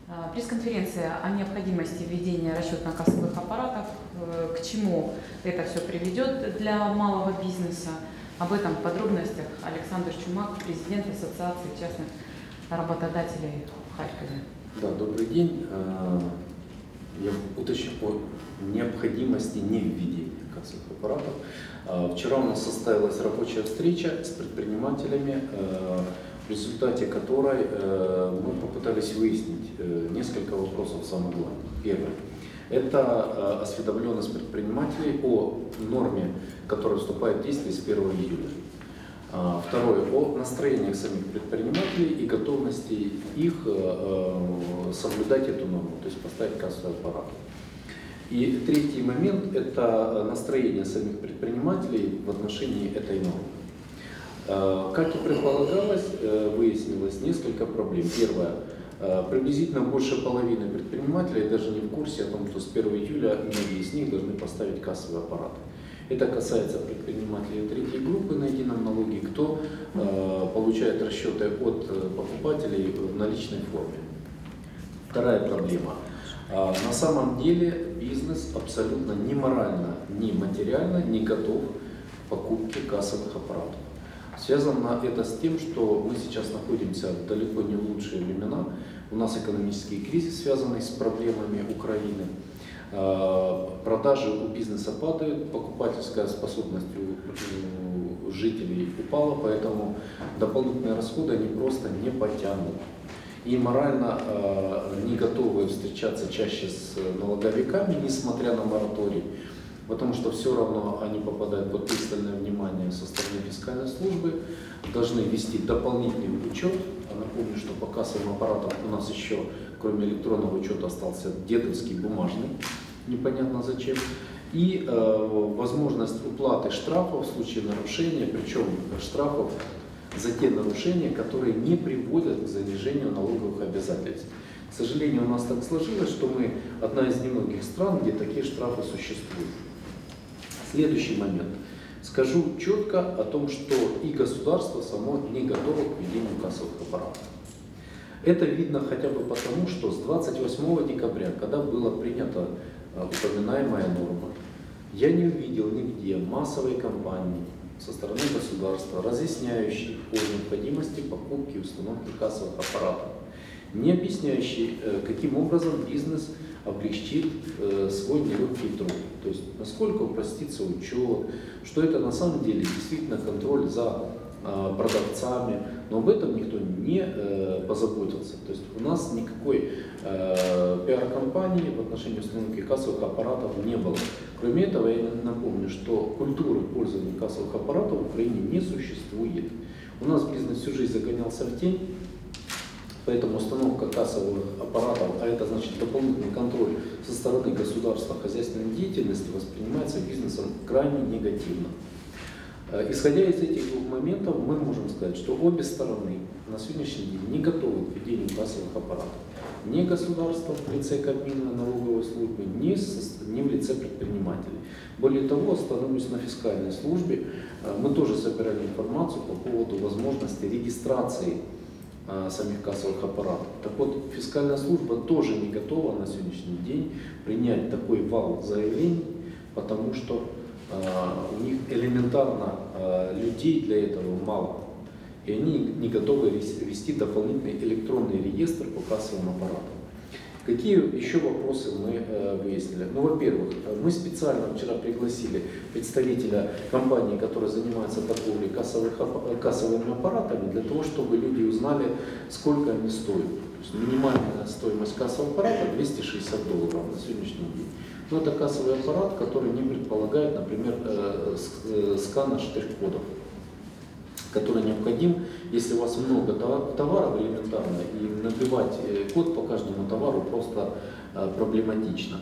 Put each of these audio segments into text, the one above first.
Пресс-конференция о необходимости введения расчетно-кассовых аппаратов, к чему это все приведет для малого бизнеса. Об этом в подробностях Александр Чумак, президент Ассоциации частных работодателей в Харькове. Да, добрый день. Я уточню о необходимости невведения кассовых аппаратов. Вчера у нас состоялась рабочая встреча с предпринимателями, в результате которой мы попытались выяснить несколько вопросов самых главных. Первое. Это осведомленность предпринимателей о норме, которая вступает в действие с 1 июля. Второе. О настроениях самих предпринимателей и готовности их соблюдать эту норму, то есть поставить кассовый аппарат. И третий момент – это настроение самих предпринимателей в отношении этой нормы. Как и предполагалось, выяснилось несколько проблем. Первое. Приблизительно больше половины предпринимателей даже не в курсе о том, что с 1 июля многие из них должны поставить кассовый аппарат. Это касается предпринимателей третьей группы на едином налоге, кто получает расчеты от покупателей в наличной форме. Вторая проблема. На самом деле бизнес абсолютно ни морально, ни материально не готов к покупке кассовых аппаратов. Связано это с тем, что мы сейчас находимся далеко не в лучшие времена. У нас экономический кризис, связанный с проблемами Украины. Продажи у бизнеса падают, покупательская способность у жителей упала, поэтому дополнительные расходы они просто не потянут. И морально не готовы встречаться чаще с налоговиками, несмотря на мораторий, потому что все равно они попадают под пристальное внимание со стороны фискальной службы, должны вести дополнительный учет. Напомню, что по кассовым аппаратам у нас еще, кроме электронного учета, остался дедовский бумажный, непонятно зачем, и возможность уплаты штрафов в случае нарушения, причем штрафов за те нарушения, которые не приводят к занижению налоговых обязательств. К сожалению, у нас так сложилось, что мы одна из немногих стран, где такие штрафы существуют. Следующий момент. Скажу четко о том, что и государство само не готово к введению кассовых аппаратов. Это видно хотя бы потому, что с 28 декабря, когда была принята упоминаемая норма, я не увидел нигде массовой кампании со стороны государства, разъясняющей о необходимости покупки и установки кассовых аппаратов, не объясняющей, каким образом бизнес облегчит свой нелегкий труд. То есть, насколько упростится учет, что это на самом деле действительно контроль за продавцами, но об этом никто не позаботился. То есть у нас никакой пиар-компании в отношении установки кассовых аппаратов не было. Кроме этого, я напомню, что культуры пользования кассовых аппаратов в Украине не существует. У нас бизнес всю жизнь загонялся в тень, поэтому установка кассовых аппаратов, а это значит дополнительный контроль со стороны государства хозяйственной деятельности, воспринимается бизнесом крайне негативно. Исходя из этих двух моментов, мы можем сказать, что обе стороны на сегодняшний день не готовы к введению кассовых аппаратов. Ни государство в лице Кабмина, налоговой службы, ни в лице предпринимателей. Более того, остановлюсь на фискальной службе. Мы тоже собирали информацию по поводу возможности регистрации самих кассовых аппаратов. Так вот, фискальная служба тоже не готова на сегодняшний день принять такой вал заявлений, потому что у них элементарно людей для этого мало. И они не готовы вести дополнительный электронный реестр по кассовым аппаратам. Какие еще вопросы мы выяснили? Ну, во-первых, мы специально вчера пригласили представителя компании, которая занимается торговлей кассовыми аппаратами, для того, чтобы люди узнали, сколько они стоят. То есть минимальная стоимость кассового аппарата $260 на сегодняшний день. Но это кассовый аппарат, который не предполагает, например, скана штрих-кодов, который необходим, если у вас много товаров элементарно, и набивать код по каждому товару просто проблематично.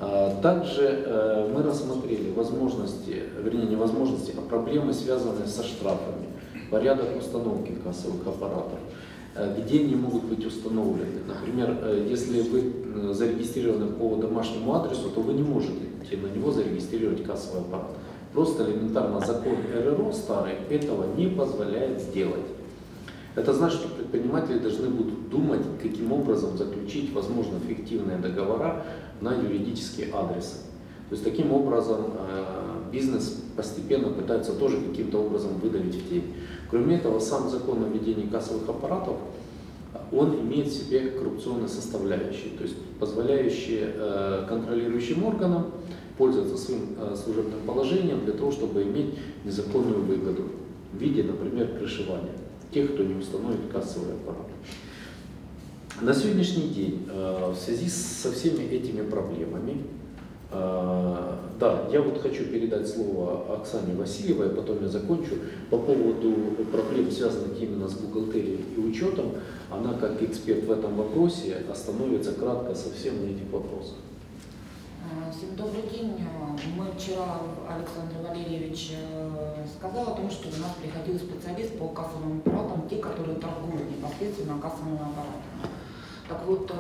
Также мы рассмотрели возможности, вернее не возможности, а проблемы, связанные со штрафами, порядок установки кассовых аппаратов, где они могут быть установлены. Например, если вы зарегистрированы по домашнему адресу, то вы не можете на него зарегистрировать кассовый аппарат. Просто элементарно закон РРО старый этого не позволяет сделать. Это значит, что предприниматели должны будут думать, каким образом заключить, возможно, фиктивные договора на юридические адресы. То есть таким образом бизнес постепенно пытается тоже каким-то образом выдавить в тень. Кроме этого, сам закон о введении кассовых аппаратов, он имеет в себе коррупционные составляющие, то есть позволяющие контролирующим органам пользоваться своим служебным положением для того, чтобы иметь незаконную выгоду в виде, например, крышевания тех, кто не установит кассовый аппарат. На сегодняшний день в связи со всеми этими проблемами, да, я вот хочу передать слово Оксане Васильевой, а потом я закончу. По поводу проблем, связанных именно с бухгалтерией и учетом, она как эксперт в этом вопросе остановится кратко совсем на этих вопросах. Всем добрый день. Мы вчера, Александр Валерьевич сказал о том, что у нас приходил специалист по кассовым аппаратам, те, которые торгуют непосредственно кассовыми аппаратами. Так вот,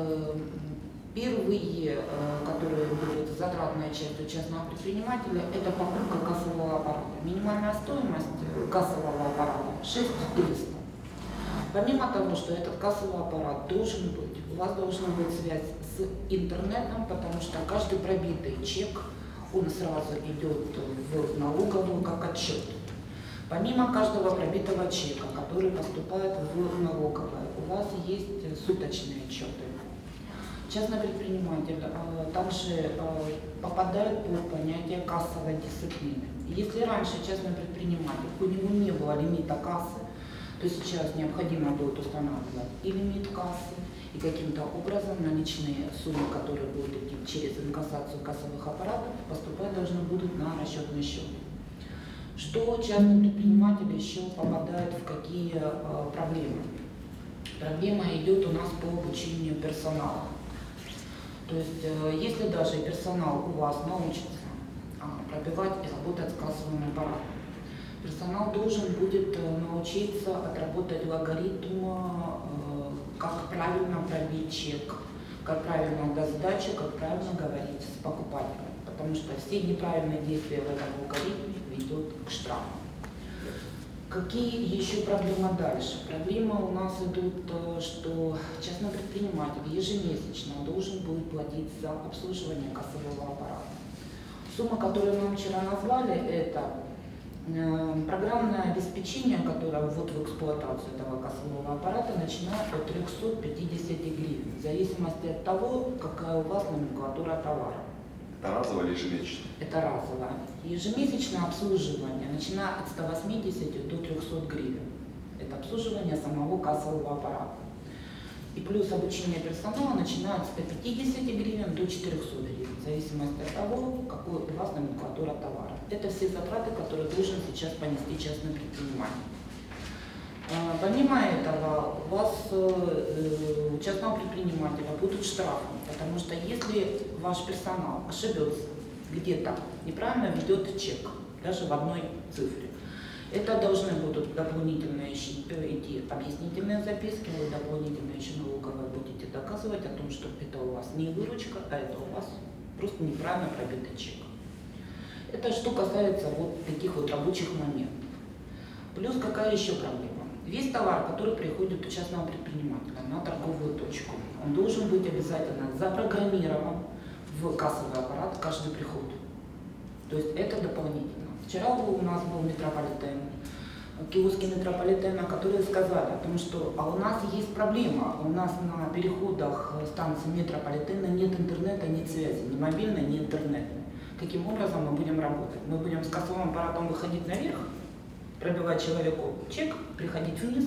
первые, которые будет затратная часть у частного предпринимателя, это покупка кассового аппарата. Минимальная стоимость кассового аппарата 6300. Помимо того, что этот кассовый аппарат должен быть, у вас должна быть связь с интернетом, потому что каждый пробитый чек, он сразу идет в налоговую как отчет. Помимо каждого пробитого чека, который поступает в налоговую, у вас есть суточные отчеты. Частный предприниматель также попадает под понятие кассовой дисциплины. Если раньше частный предприниматель, у него не было лимита кассы, то сейчас необходимо будет устанавливать и лимит кассы, и каким-то образом наличные суммы, которые будут идти через инкассацию кассовых аппаратов, поступать должны будут на расчетный счет. Что частный предприниматель еще попадает в какие проблемы? Проблема идет у нас по обучению персонала. То есть, если даже персонал у вас научится пробивать и работать с кассовым аппаратом, персонал должен будет научиться отработать алгоритм, как правильно пробить чек, как правильно до сдачи, как правильно говорить с покупателем. Потому что все неправильные действия в этом алгоритме ведут к штрафу. Какие еще проблемы дальше? Проблемы у нас идут, что частный предприниматель ежемесячно должен будет платить за обслуживание кассового аппарата. Сумма, которую нам вчера назвали, это программное обеспечение, которое ввод в эксплуатацию этого кассового аппарата, начиная от 350 гривен, в зависимости от того, какая у вас номенклатура товара. Это разово или ежемесячно? Это разово. Ежемесячное обслуживание, начиная от 180 до 300 гривен. Это обслуживание самого кассового аппарата. И плюс обучение персонала начиная от 150 гривен до 400 гривен, в зависимости от того, какой у вас номенклатура товара. Это все затраты, которые должен сейчас понести частный предприниматель. Помимо этого, у вас, у частного предпринимателя, будут штрафы, потому что если ваш персонал ошибется где-то, неправильно ведет чек, даже в одной цифре, это должны будут дополнительно идти объяснительные записки, вы дополнительно еще налоговой будете доказывать о том, что это у вас не выручка, а это у вас просто неправильно пробитый чек. Это что касается вот таких вот рабочих моментов. Плюс какая еще проблема? Весь товар, который приходит у частного предпринимателя на торговую точку, он должен быть обязательно запрограммирован в кассовый аппарат каждый приход. То есть это дополнительно. Вчера у нас был метрополитен, киоски метрополитена, которые сказали о том, что у нас есть проблема, у нас на переходах станции метрополитена нет интернета, нет связи, ни мобильной, ни интернетной. Каким образом мы будем работать? Мы будем с кассовым аппаратом выходить наверх, пробивать человеку чек, приходить вниз.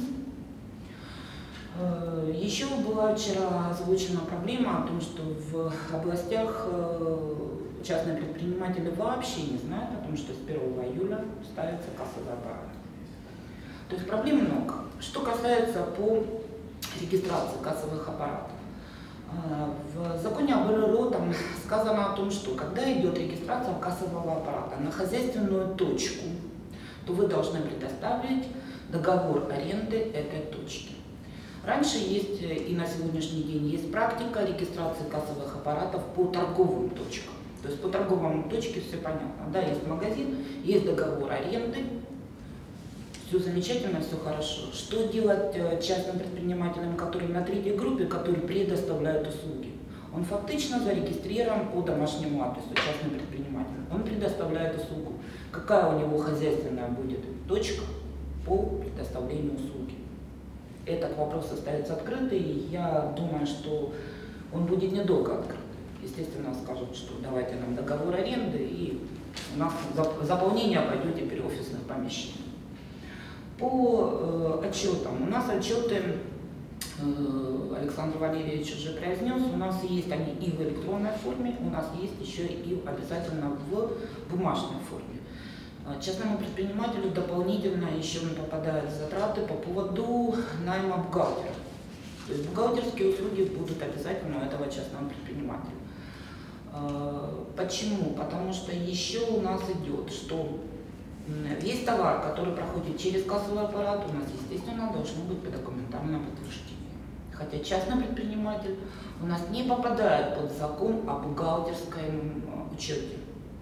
Еще была вчера озвучена проблема о том, что в областях частные предприниматели вообще не знают о том, что с 1 июля ставится кассовый аппарат. То есть проблем много. Что касается по регистрации кассовых аппаратов. В законе об РРО там сказано о том, что когда идет регистрация кассового аппарата на хозяйственную точку, то вы должны предоставить договор аренды этой точки. Раньше есть и на сегодняшний день есть практика регистрации кассовых аппаратов по торговым точкам. То есть по торговым точке все понятно. Да, есть магазин, есть договор аренды, все замечательно, все хорошо. Что делать частным предпринимателям, которые на третьей группе, которые предоставляют услуги? Он фактично зарегистрирован по домашнему адресу, частным предпринимателем. Он предоставляет услугу. Какая у него хозяйственная будет точка по предоставлению услуги? Этот вопрос остается открытый, и я думаю, что он будет недолго открыт. Естественно, скажут, что давайте нам договор аренды, и у нас заполнение пойдет теперь офисных помещений. По отчетам. У нас отчеты, Александр Валерьевич уже произнес, у нас есть они и в электронной форме, у нас есть еще и обязательно в бумажной форме. Частному предпринимателю дополнительно еще попадают затраты по поводу найма бухгалтера. То есть бухгалтерские услуги будут обязательно у этого частного предпринимателя. Почему? Потому что еще у нас идет, что весь товар, который проходит через кассовый аппарат, у нас, естественно, должно быть документальное подтверждение. Хотя частный предприниматель у нас не попадает под закон о бухгалтерском учете.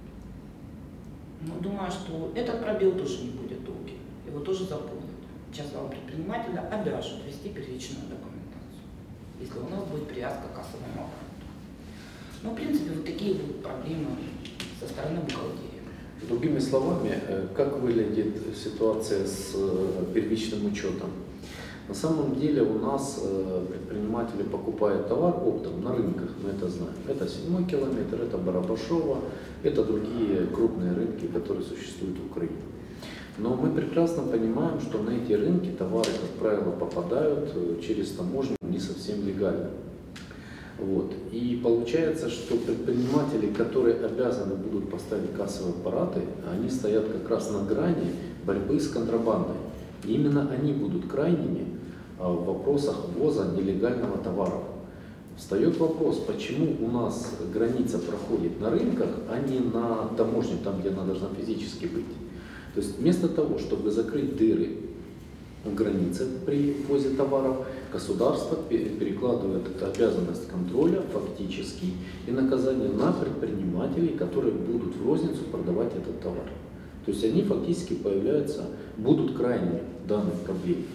Но думаю, что этот пробел тоже не будет долгий. Его тоже заполнят. Частного предпринимателя обяжут вести первичную документацию, если у нас будет привязка к кассовому аппарату. Ну, в принципе, вот такие будут проблемы со стороны бухгалтерии. Другими словами, как выглядит ситуация с первичным учетом? На самом деле у нас предприниматели покупают товар оптом на рынках, мы это знаем. Это 7-й километр, это Барабашово, это другие крупные рынки, которые существуют в Украине. Но мы прекрасно понимаем, что на эти рынки товары, как правило, попадают через таможню не совсем легально. Вот. И получается, что предприниматели, которые обязаны будут поставить кассовые аппараты, они стоят как раз на грани борьбы с контрабандой. И именно они будут крайними в вопросах ввоза нелегального товара. Встает вопрос, почему у нас граница проходит на рынках, а не на таможне, там, где она должна физически быть. То есть вместо того, чтобы закрыть дыры в границе при ввозе товаров, государство перекладывает эту обязанность контроля фактически и наказание на предпринимателей, которые будут в розницу продавать этот товар. То есть они фактически будут крайними в данной проблеме.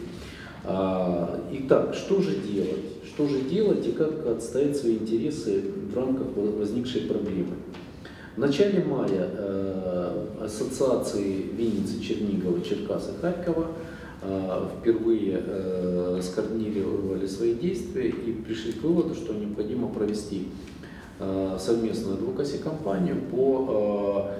Итак, что же делать? Что же делать и как отстоять свои интересы в рамках возникшей проблемы? В начале мая ассоциации Винницы, Чернигова, Черкас и Харькова впервые скоординировали свои действия и пришли к выводу, что необходимо провести совместную адвокаси-кампанию по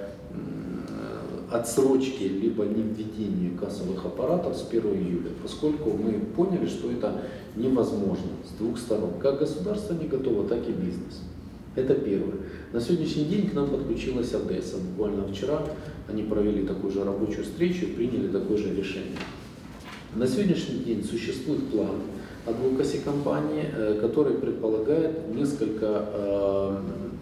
отсрочке либо не введению кассовых аппаратов с 1 июля, поскольку мы поняли, что это невозможно с двух сторон. Как государство не готово, так и бизнес. Это первое. На сегодняшний день к нам подключилась Одесса. Буквально вчера они провели такую же рабочую встречу и приняли такое же решение. На сегодняшний день существует план адвокаси-компании, который предполагает несколько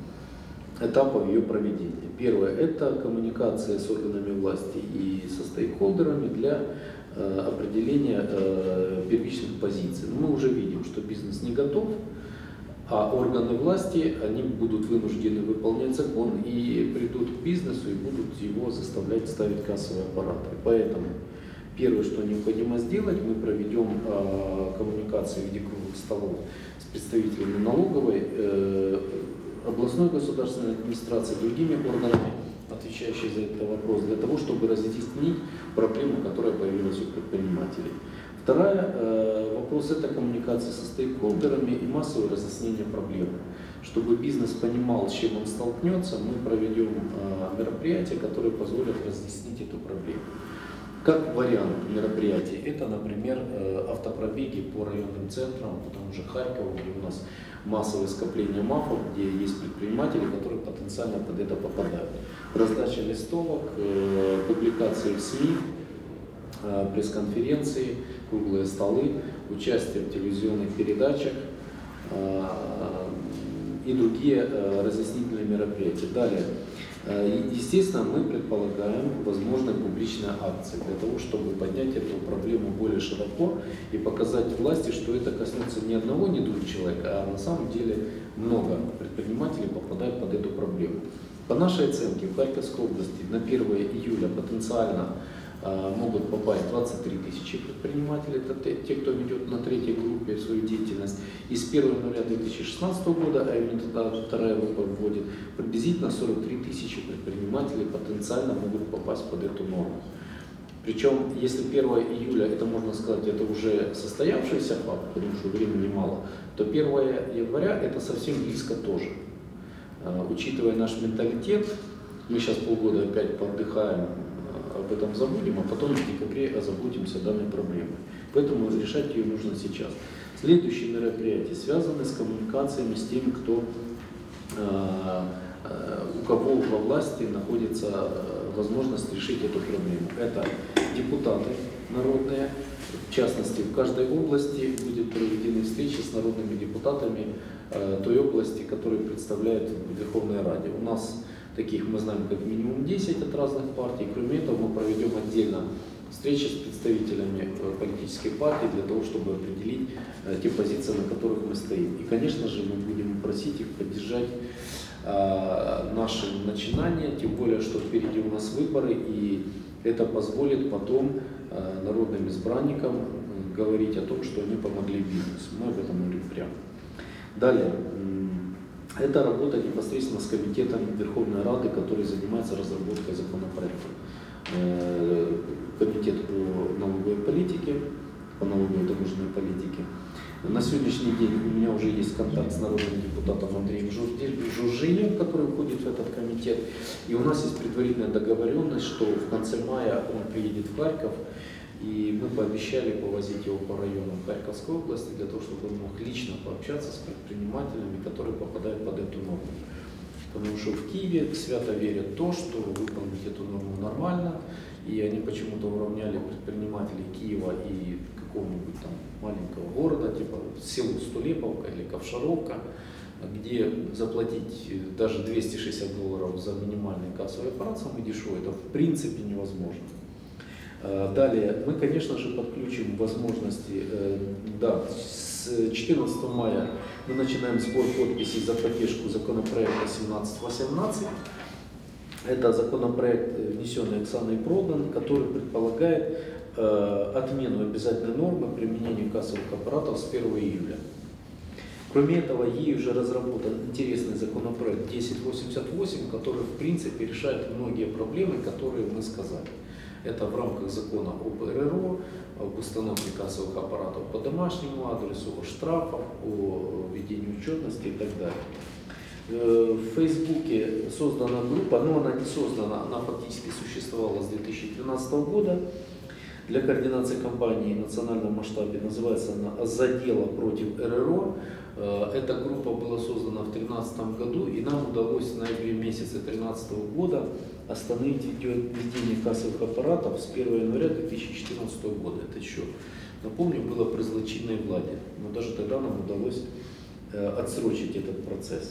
этапов ее проведения. Первое – это коммуникация с органами власти и со стейкхолдерами для определения первичных позиций. Мы уже видим, что бизнес не готов, а органы власти, они будут вынуждены выполнять закон и придут к бизнесу и будут его заставлять ставить кассовые аппараты. Поэтому первое, что необходимо сделать, мы проведем коммуникации в виде круглых столов с представителями налоговой, областной государственной администрации, другими органами, отвечающими за этот вопрос, для того, чтобы разъяснить проблему, которая появилась у предпринимателей. Второй вопрос – это коммуникация со стейкхолдерами и массовое разъяснение проблемы. Чтобы бизнес понимал, с чем он столкнется, мы проведем мероприятия, которые позволят разъяснить эту проблему. Как вариант мероприятий, это, например, автопробеги по районным центрам, по тому же Харькову, где у нас массовое скопление МАФов, где есть предприниматели, которые потенциально под это попадают. Раздача листовок, публикации в СМИ, пресс-конференции, круглые столы, участие в телевизионных передачах и другие разъяснительные мероприятия. Далее, естественно, мы предполагаем возможные публичные акции для того, чтобы поднять эту проблему более широко и показать власти, что это коснется не одного, не двух человек, а на самом деле много предпринимателей попадают под эту проблему. По нашей оценке, в Харьковской области на 1 июля потенциально могут попасть 23 тысячи предпринимателей, это те, кто ведет на третьей группе свою деятельность. И с 1 января 2016 года, а именно тогда вторая группа вводит, приблизительно 43 тысячи предпринимателей потенциально могут попасть под эту норму. Причем, если 1 июля, это можно сказать, это уже состоявшийся факт, потому что времени мало, то 1 января это совсем близко тоже. Учитывая наш менталитет, мы сейчас полгода опять поотдыхаем, об этом забудем, а потом в декабре озаботимся данной проблемой. Поэтому решать ее нужно сейчас. Следующие мероприятия связаны с коммуникациями с теми, кто, у кого во власти находится возможность решить эту проблему. Это депутаты народные, в частности, в каждой области будет проведены встречи с народными депутатами той области, которую представляет Верховная Рада. У нас таких мы знаем как минимум 10 от разных партий. Кроме этого, мы проведем отдельно встречи с представителями политических партий для того, чтобы определить те позиции, на которых мы стоим. И, конечно же, мы будем просить их поддержать наши начинания, тем более, что впереди у нас выборы, и это позволит потом народным избранникам говорить о том, что они помогли бизнесу. Мы об этом говорим прямо. Далее. Это работа непосредственно с комитетом Верховной Рады, который занимается разработкой законопроекта. Комитет по налоговой политике, по налоговой таможенной политике. На сегодняшний день у меня уже есть контакт с народным депутатом Андреем Журжием, который входит в этот комитет. И у нас есть предварительная договоренность, что в конце мая он приедет в Харьков. И мы пообещали повозить его по районам Харьковской области, для того, чтобы он мог лично пообщаться с предпринимателями, которые попадают под эту норму. Потому что в Киеве свято верят в то, что выполнить эту норму нормально, и они почему-то уравняли предпринимателей Киева и какого-нибудь там маленького города, типа селу Стулеповка или Ковшаровка, где заплатить даже $260 за минимальный кассовый аппарат самый дешевый, это в принципе невозможно. Далее, мы, конечно же, подключим возможности, да, с 14 мая мы начинаем сбор подписей за поддержку законопроекта 1718. Это законопроект, внесенный Оксаной Продан, который предполагает отмену обязательной нормы применения кассовых аппаратов с 1 июля. Кроме этого, ей уже разработан интересный законопроект 1088, который, в принципе, решает многие проблемы, которые мы сказали. Это в рамках закона об РРО, об установке кассовых аппаратов по домашнему адресу, о штрафах, о введении учетности и так далее. В Фейсбуке создана группа, но она не создана, она фактически существовала с 2012 года для координации кампании в национальном масштабе. Называется она «Задело против РРО». Эта группа была создана в 2013 году, и нам удалось в ноябре месяце 2013 года остановить введение кассовых аппаратов с 1 января 2014 года. Это еще, напомню, было при злочинной владе, но даже тогда нам удалось отсрочить этот процесс.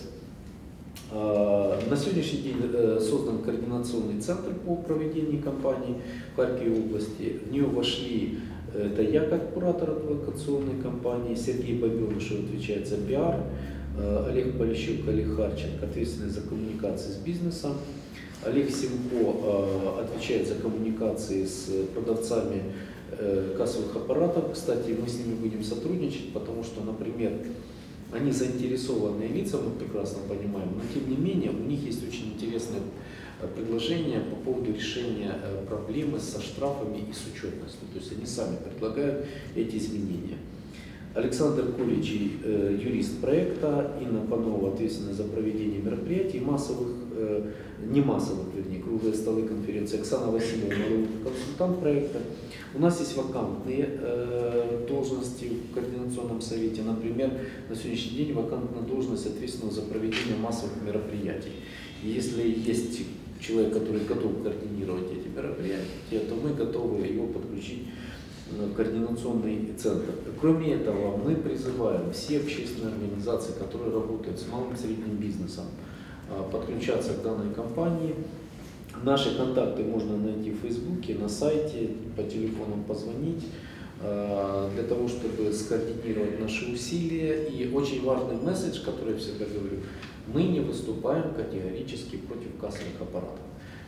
На сегодняшний день создан координационный центр по проведению кампании в Харьковской области. В нее вошли, это я как куратор адвокационной кампании, Сергей Бабенышев отвечает за пиар, Олег Полищук, Олег Харченко ответственный за коммуникации с бизнесом, Олег Семко отвечает за коммуникации с продавцами кассовых аппаратов. Кстати, мы с ними будем сотрудничать, потому что, например, они заинтересованные лица, мы прекрасно понимаем, но тем не менее у них есть очень интересное предложение по поводу решения проблемы со штрафами и с учетностью. То есть они сами предлагают эти изменения. Александр Куличи, юрист проекта, Инна Панова, ответственная за проведение мероприятий, массовых, не массовых, вернее, круглые столы, конференции, Оксана Васильевна, народный консультант проекта. У нас есть вакантные должности в координационном совете. Например, на сегодняшний день вакантная должность ответственного за проведение массовых мероприятий. И если есть человек, который готов координировать эти мероприятия, то мы готовы его подключить в координационный центр. Кроме этого, мы призываем все общественные организации, которые работают с малым и средним бизнесом, подключаться к данной кампании. Наши контакты можно найти в Фейсбуке, на сайте, по телефонам позвонить, для того, чтобы скоординировать наши усилия. И очень важный месседж, который я всегда говорю, мы не выступаем категорически против кассовых аппаратов.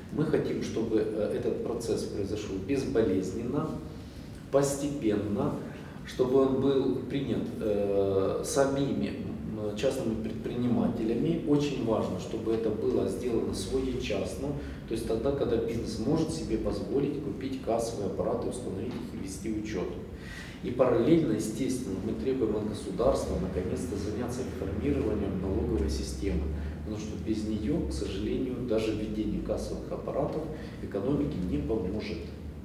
Мы хотим, чтобы этот процесс произошел безболезненно, постепенно, чтобы он был принят самими частными предпринимателями. Очень важно, чтобы это было сделано своечасно, то есть тогда, когда бизнес может себе позволить купить кассовые аппараты, установить их и ввести учет. И параллельно, естественно, мы требуем от государства наконец-то заняться реформированием налоговой системы, потому что без нее, к сожалению, даже введение кассовых аппаратов экономике не поможет.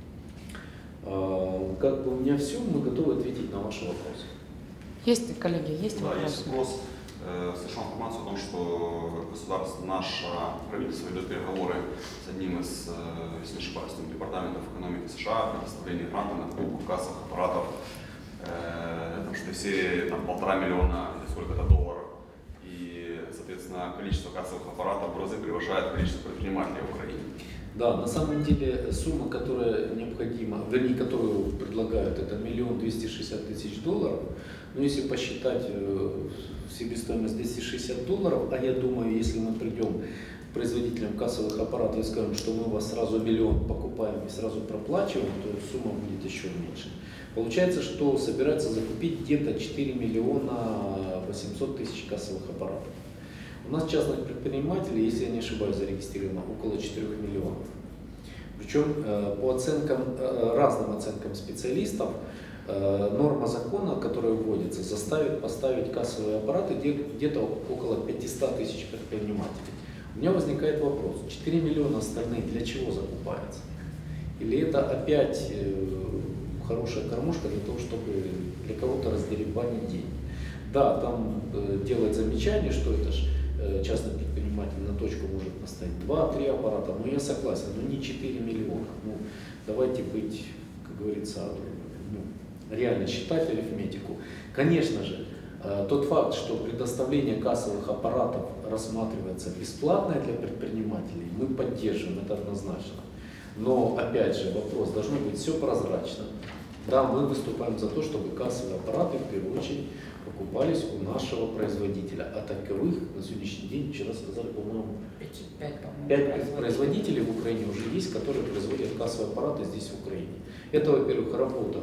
Как бы у меня все, мы готовы ответить на ваши вопросы. Есть, коллеги, есть Да, вопросы? есть вопрос. Слышал информацию о том, что государство, наше правительство ведет переговоры с одним из, если не ошибаюсь, департаментов экономики США о предоставлении гранта на покупку кассовых аппаратов там, что в серии там, 1,5 миллиона или сколько-то долларов. И, соответственно, количество кассовых аппаратов в разы превышает количество предпринимателей в Украине. Да, на самом деле сумма, которая необходима, вернее, которую предлагают, это $1 260 000. Но если посчитать себестоимость $260, а я думаю, если мы придем к производителям кассовых аппаратов и скажем, что мы у вас сразу 1 миллион покупаем и сразу проплачиваем, то сумма будет еще меньше. Получается, что собирается закупить где-то 4 800 000 кассовых аппаратов. У нас частных предпринимателей, если я не ошибаюсь, зарегистрировано около 4 миллионов. Причем по оценкам, разным оценкам специалистов, норма закона, которая вводится, заставит поставить кассовые аппараты где-то около 500 000 предпринимателей. У меня возникает вопрос, 4 миллиона остальные для чего закупаются? Или это опять хорошая кормушка для того, чтобы для кого-то раздеребанить деньги? Да, там делают замечание, что это же частный предприниматель на точку может поставить 2-3 аппарата, но я согласен, но не 4 миллиона. Ну, давайте быть, как говорится, реально считать арифметику. Конечно же, тот факт, что предоставление кассовых аппаратов рассматривается бесплатно для предпринимателей, мы поддерживаем, это однозначно. Но, опять же, вопрос, должно быть все прозрачно. Да, мы выступаем за то, чтобы кассовые аппараты, в первую очередь, покупались у нашего производителя. А таковых на сегодняшний день, вчера сказали, по-моему, 5 производителей в Украине уже есть, которые производят кассовые аппараты здесь, в Украине. Это, во-первых, работа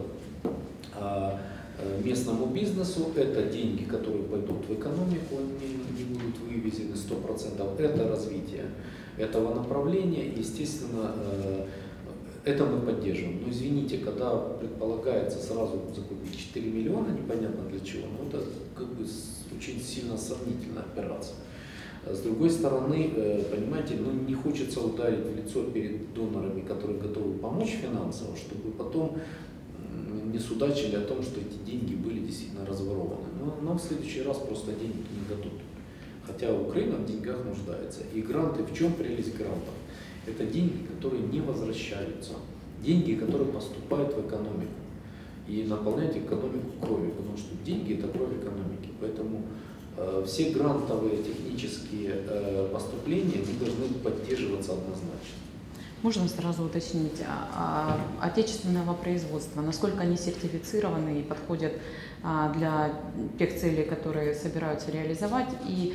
местному бизнесу, это деньги, которые пойдут в экономику, они не будут вывезены 100%. Это развитие этого направления, естественно, это мы поддерживаем. Но извините, когда предполагается сразу закупить 4 миллиона, непонятно для чего, но это как бы очень сильно сомнительная операция. С другой стороны, понимаете, не хочется ударить в лицо перед донорами, которые готовы помочь финансово, чтобы потом не судачили о том, что эти деньги были действительно разворованы. Но нам в следующий раз просто денег не дадут. Хотя Украина в деньгах нуждается. И гранты, в чем прелесть грантов? Это деньги, которые не возвращаются. Деньги, которые поступают в экономику. И наполняют экономику кровью, потому что деньги – это кровь экономики. Поэтому все грантовые технические поступления не должны поддерживаться однозначно. Можно сразу уточнить, отечественного производства, насколько они сертифицированы и подходят для тех целей, которые собираются реализовать, и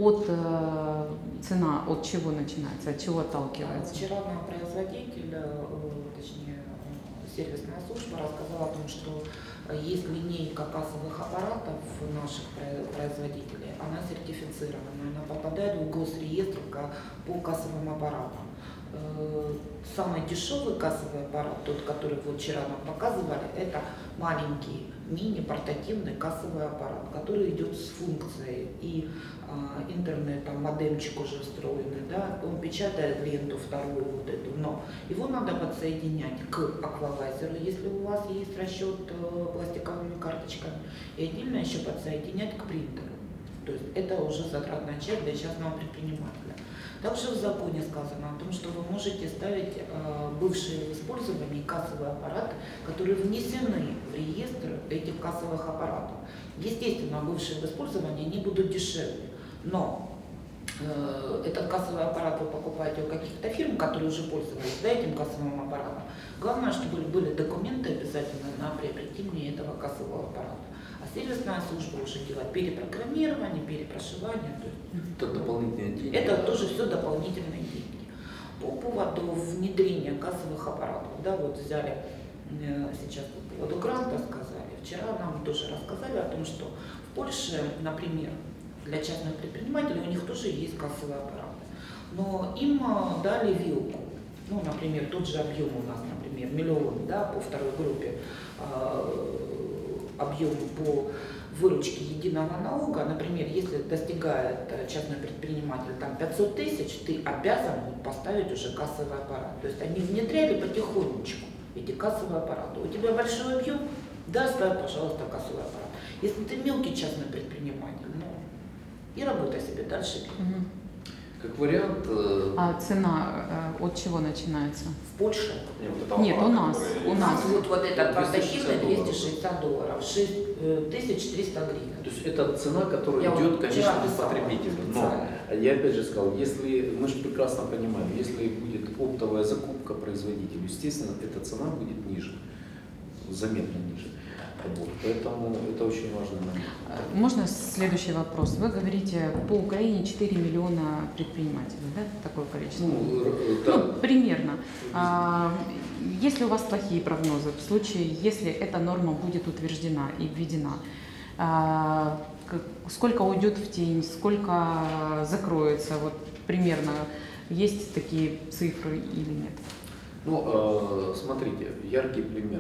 цена от чего начинается, от чего отталкивается? Вчера нам производитель, точнее сервисная служба рассказала о том, что есть линейка кассовых аппаратов наших производителей, она сертифицирована, она попадает в госреестр по кассовым аппаратам. Самый дешевый кассовый аппарат, тот, который вот вчера нам показывали, это маленький мини-портативный кассовый аппарат, который идет с функцией и интернетом, модемчик уже встроенный, да, он печатает ленту вторую вот эту, но его надо подсоединять к аквалайзеру, если у вас есть расчет пластиковыми карточками, и отдельно еще подсоединять к принтеру. То есть это уже затратная часть для частного предпринимателя. Также в законе сказано о том, что вы можете ставить бывшие в использовании кассовые аппараты, которые внесены в реестр этих кассовых аппаратов. Естественно, бывшие в использовании они будут дешевле, но этот кассовый аппарат вы покупаете у каких-то фирм, которые уже пользовались этим кассовым аппаратом. Главное, чтобы были документы обязательно на приобретение этого кассового аппарата. А сервисная служба уже делает перепрограммирование, перепрошивание. Это дополнительные деньги. Это тоже все дополнительные деньги. По поводу внедрения кассовых аппаратов, да, вот взяли сейчас по поводу гранта сказали. Вчера нам тоже рассказали о том, что в Польше, например, для частных предпринимателей у них тоже есть кассовые аппараты, но им дали вилку. Ну, например, тот же объем у нас, например, миллион, да, по второй группе, объем по выручке единого налога, например, если достигает частный предприниматель там 500 тысяч, ты обязан поставить уже кассовый аппарат. То есть они внедряли потихонечку эти кассовые аппараты. У тебя большой объем, да, ставь, пожалуйста, кассовый аппарат. Если ты мелкий частный предприниматель, ну, и работай себе дальше. Как вариант... А цена от чего начинается? В Польше? Нет, у нас. У нас вот этот портативный $260. $260, 6300 гривен. То есть это цена, которая Я идет вот конечному вчера потребителю. Но я опять же сказал, если мы же прекрасно понимаем, если будет оптовая закупка производителю, естественно, эта цена будет ниже, заметно ниже. Вот. Поэтому это очень важный момент. Можно следующий вопрос? Вы говорите, по Украине 4 миллиона предпринимателей, да? Такое количество? Да. Примерно. Если у вас плохие прогнозы, в случае, если эта норма будет утверждена и введена, сколько уйдет в тень, сколько закроется, вот примерно есть такие цифры или нет? Ну, смотрите, яркий пример.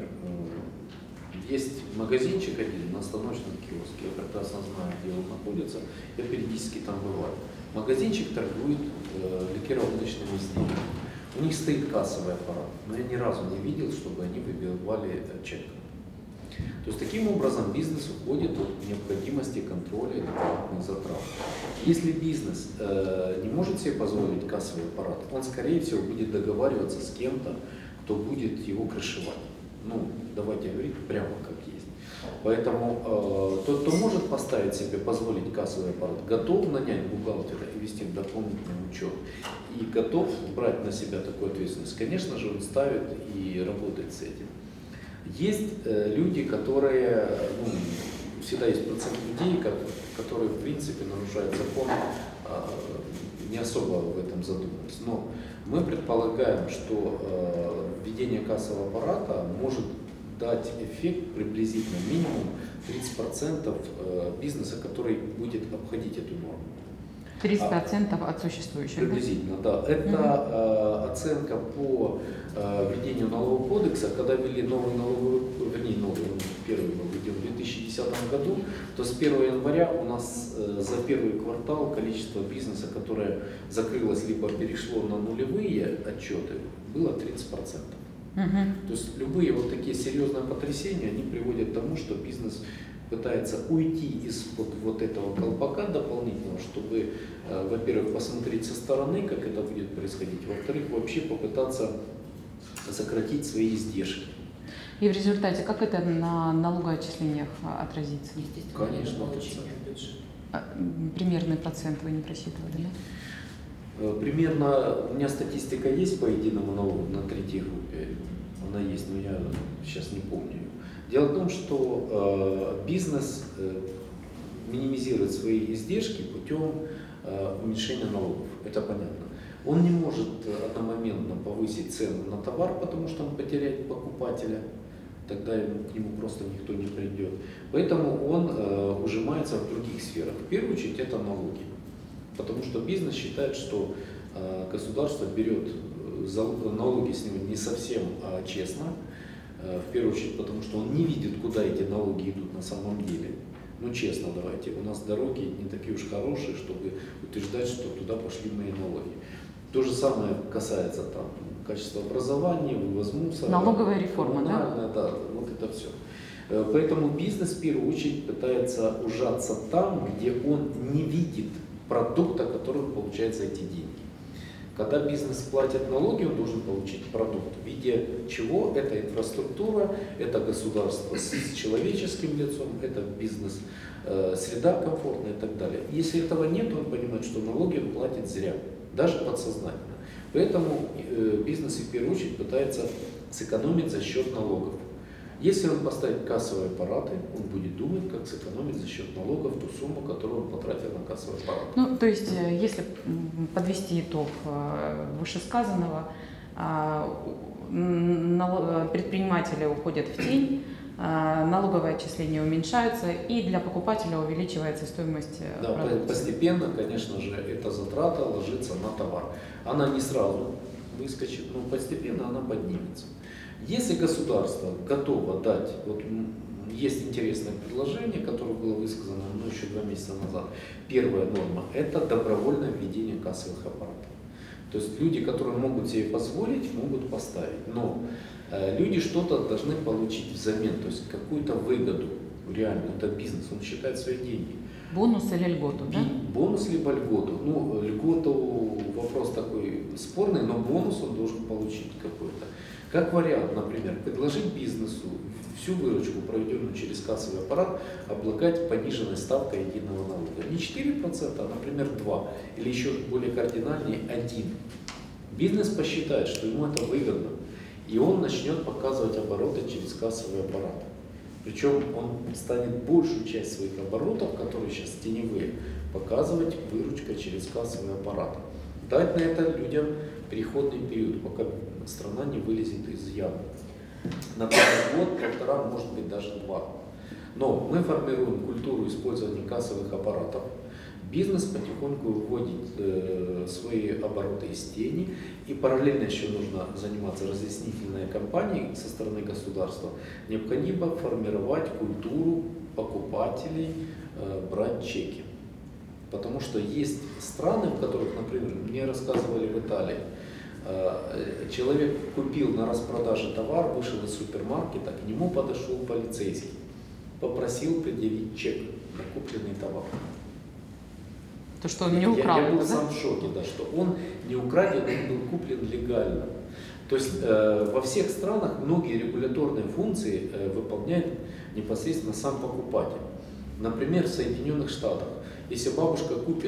Есть магазинчик один на станочном киоске, я прекрасно знаю, где он находится, я периодически там бываю. Магазинчик торгует ликероводочными изделиями. У них стоит кассовый аппарат, но я ни разу не видел, чтобы они выбивали чек. То есть таким образом бизнес уходит от необходимости контроля дополнительных затрат. Если бизнес не может себе позволить кассовый аппарат, он скорее всего будет договариваться с кем-то, кто будет его крышевать. Ну, давайте говорить прямо как есть. Поэтому тот, кто может поставить себе, позволить кассовый аппарат, готов нанять бухгалтера и вести дополнительный учет, и готов брать на себя такую ответственность, конечно же, он ставит и работает с этим. Есть люди, которые, ну, всегда есть процент людей, которые в принципе нарушают закон, не особо в этом задумываясь. Но мы предполагаем, что введение кассового аппарата может дать эффект приблизительно минимум 30% бизнеса, который будет обходить эту норму. 30% от существующих? Приблизительно, да. Это оценка по введению налогового кодекса. Когда ввели новый налоговый, вернее, первый мы введем в 2010 году, то с 1 января у нас за первый квартал количество бизнеса, которое закрылось либо перешло на нулевые отчеты, было 30%. То есть любые вот такие серьезные потрясения, они приводят к тому, что бизнес пытается уйти из-под вот этого колпака дополнительного, чтобы, во-первых, посмотреть со стороны, как это будет происходить, во-вторых, вообще попытаться сократить свои издержки. И в результате, как это на налогоотчислениях отразится? Естественно, конечно, получение в бюджет. Примерный процент вы не просчитывали, да? Примерно, у меня статистика есть по единому налогу на третьей группе, она есть, но я сейчас не помню. Дело в том, что бизнес минимизирует свои издержки путем уменьшения налогов, это понятно. Он не может одномоментно повысить цену на товар, потому что он потеряет покупателя, тогда к нему просто никто не придет. Поэтому он ужимается в других сферах. В первую очередь это налоги, потому что бизнес считает, что государство берет налоги с него не совсем честно. В первую очередь, потому что он не видит, куда эти налоги идут на самом деле. Ну, честно, давайте, у нас дороги не такие уж хорошие, чтобы утверждать, что туда пошли мои налоги. То же самое касается там качества образования, вывоз мусора. Налоговая реформа, да? Да, вот это все. Поэтому бизнес в первую очередь пытается ужаться там, где он не видит продукта, который он получает за эти деньги. Когда бизнес платит налоги, он должен получить продукт. В виде чего? Это инфраструктура, это государство с человеческим лицом, это бизнес, среда комфортная и так далее. Если этого нет, он понимает, что налоги он платит зря, даже подсознательно. Поэтому бизнес в первую очередь пытается сэкономить за счет налогов. Если он поставит кассовые аппараты, он будет думать, как сэкономить за счет налогов ту сумму, которую он потратил на кассовый аппарат. Ну, то есть, если подвести итог вышесказанного, предприниматели уходят в тень, налоговые отчисления уменьшаются, и для покупателя увеличивается стоимость Да, продукции. постепенно, конечно же, эта затрата ложится на товар. Она не сразу выскочит, но постепенно она поднимется. Если государство готово дать, вот есть интересное предложение, которое было высказано еще 2 месяца назад. Первая норма – это добровольное введение кассовых аппаратов. То есть люди, которые могут себе позволить, могут поставить. Но люди что-то должны получить взамен, то есть какую-то выгоду. Реально, это бизнес, он считает свои деньги. Бонус или льготу, да? Бонус либо льготу. Ну, льготу вопрос такой спорный, но бонус он должен получить какой-то. Как вариант, например, предложить бизнесу всю выручку, проведенную через кассовый аппарат, облагать пониженной ставкой единого налога. Не 4%, а, например, 2%. Или еще более кардинальнее 1%. Бизнес посчитает, что ему это выгодно, и он начнет показывать обороты через кассовый аппарат. Причем он станет большую часть своих оборотов, которые сейчас теневые, показывать выручкой через кассовый аппарат. Дать на это людям переходный период, пока страна не вылезет из ямы. Например, год, полтора, может быть даже 2. Но мы формируем культуру использования кассовых аппаратов. Бизнес потихоньку выводит свои обороты из тени. И параллельно еще нужно заниматься разъяснительной кампанией со стороны государства. Необходимо формировать культуру покупателей брать чеки. Потому что есть страны, в которых, например, мне рассказывали в Италии, человек купил на распродаже товар, вышел из супермаркета, к нему подошел полицейский, попросил предъявить чек на купленный товар. То, что он не украл. Я был да? сам в шоке, да, что он не украден, он был куплен легально. То есть во всех странах многие регуляторные функции выполняет непосредственно сам покупатель. Например, в Соединенных Штатах, если бабушка купит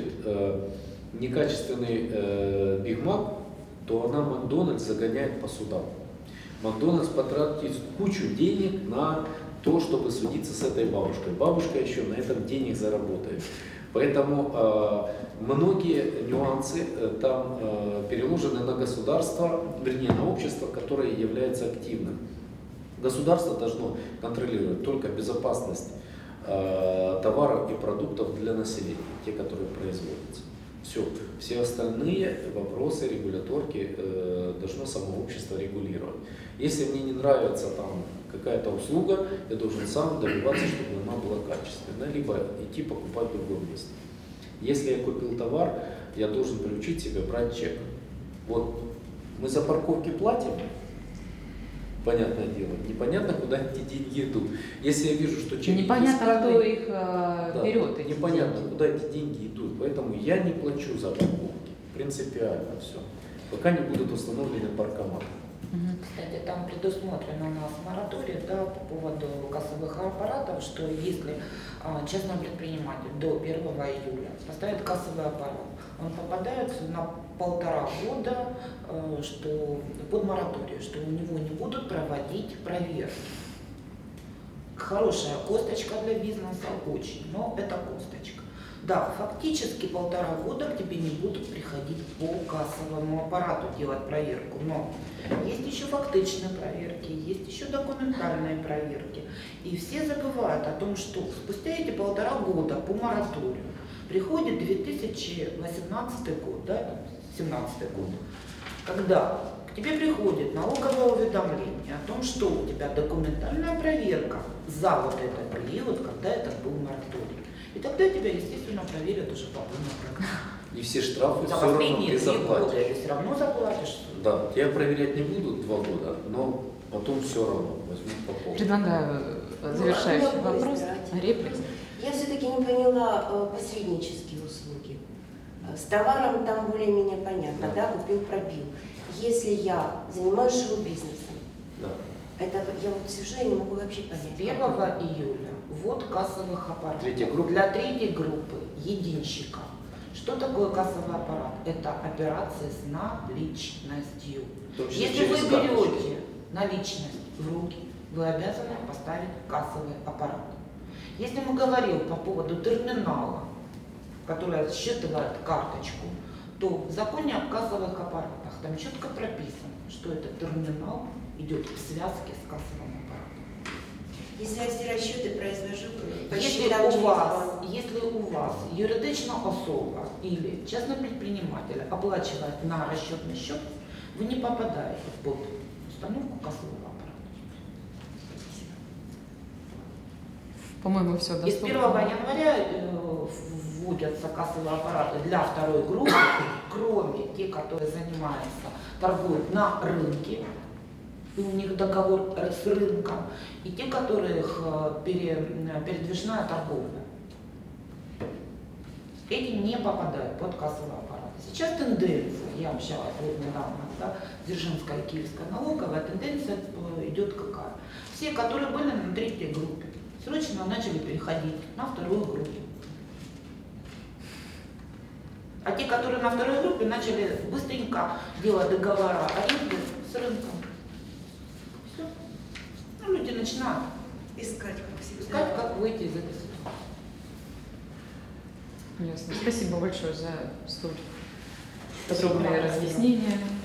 некачественный Биг Мак, то она Макдональдс загоняет по судам. Макдональдс потратит кучу денег на то, чтобы судиться с этой бабушкой. Бабушка еще на этом денег заработает. Поэтому многие нюансы там переложены на государство, вернее на общество, которое является активным. Государство должно контролировать только безопасность товаров и продуктов для населения, те, которые производятся. Все остальные вопросы регуляторки должно само общество регулировать. Если мне не нравится там какая-то услуга, я должен сам добиваться, чтобы она была качественной, либо идти покупать в другом месте. Если я купил товар, я должен приучить себя брать чек. Вот мы за парковки платим, понятное дело, непонятно, куда эти деньги идут. Если я вижу, что чек непонятно, кто их берет. Эти непонятно, деньги. Куда эти деньги идут. Поэтому я не плачу за парковки. Принципиально все. Пока не будут установлены паркоматы. Кстати, там предусмотрено у нас мораторий, да, по поводу кассовых аппаратов, что если частный предприниматель до 1 июля поставит кассовый аппарат, он попадает на 1,5 года что, под мораторий, что у него не будут проводить проверки. Хорошая косточка для бизнеса, очень, но это косточка. Да, фактически 1,5 года к тебе не будут приходить по кассовому аппарату делать проверку, но есть еще фактичные проверки, есть еще документальные проверки. И все забывают о том, что спустя эти 1,5 года по мораторию приходит 2018 год, да, 2017 год, когда к тебе приходит налоговое уведомление о том, что у тебя документальная проверка за вот этот период, когда это был мораторий. И тогда тебя, естественно, проверят уже по полной программе. И все штрафы За все равно последние ты 3 года заплатишь. ты все равно заплатишь. Да, я проверять не буду 2 года, но потом все равно возьму по полной. Предлагаю завершающий вопрос. Реплика. Я все-таки не поняла посреднические услуги. С товаром там более-менее понятно, да, купил, пробил. Если я занимаюсь шоу-бизнесом, Да. это я вот сижу, я не могу вообще понять. 1 июля ввод кассовых аппаратов. Третья группа. Для 3-й группы единщика. Что такое кассовый аппарат? Это операция с наличностью. В том числе Если вы через карточки. берете наличность в руки, вы обязаны поставить кассовый аппарат. Если мы говорим по поводу терминала, который считывает карточку, то в законе о кассовых аппаратах там четко прописано, что этот терминал идет в связке с кассовым аппаратом. Если я все расчеты произвожу, Если у вас юридична особа или частный предприниматель оплачивает на расчетный счет, вы не попадаете под установку кассового аппарата. По-моему, все И с доступно. 1 января вводятся кассовые аппараты для второй группы, кроме тех, которые занимаются, торгуют на рынке, и у них договор с рынком, и те, которых передвижная торговля. Эти не попадают под кассовый аппарат. Сейчас тенденция, я общалась вот недавно, да, Дзержинская и Киевская налоговая, тенденция идет какая? Все, которые были на третьей группе, срочно начали переходить на вторую группу. А те, которые на второй группе, начали быстренько делать договора аренды с рынком. Все. Ну, люди начинают искать, как всегда. искать, как выйти из этой ситуации. Ясно. Спасибо большое за столь подробные разъяснения.